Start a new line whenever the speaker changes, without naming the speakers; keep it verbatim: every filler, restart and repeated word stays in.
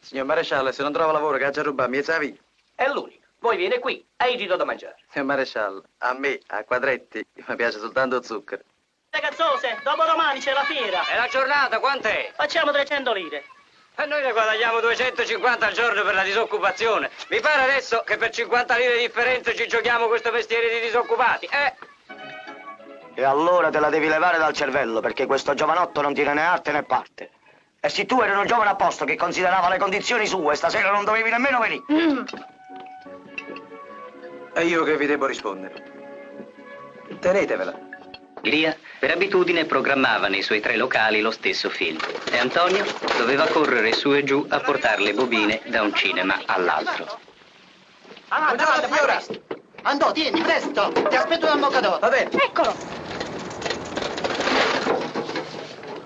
Signor maresciallo, se non trova lavoro che ha già rubato, mi sa via.
È l'unico. Poi viene qui e gli do da mangiare.
Signor maresciallo, a me, a quadretti, mi piace soltanto il zucchero.
Ragazzose, dopo domani c'è la fiera.
E la giornata quant'è?
Facciamo trecento lire.
E noi ne guadagniamo duecentocinquanta al giorno per la disoccupazione. Mi pare adesso che per cinquanta lire di differenza ci giochiamo questo mestiere di disoccupati, eh?
E allora te la devi levare dal cervello, perché questo giovanotto non tiene né arte né parte. E se tu eri un giovane a posto che considerava le condizioni sue, stasera non dovevi nemmeno venire.
Mm.
E io che vi devo rispondere? Tenetevela.
Lia, per abitudine, programmava nei suoi tre locali lo stesso film e Antonio doveva correre su e giù a portare le bobine da un cinema all'altro.
Ah,
Buongiorno, signora.
Andò, tieni, presto! Ti aspetto dal mocador.
Va bene.
Eccolo.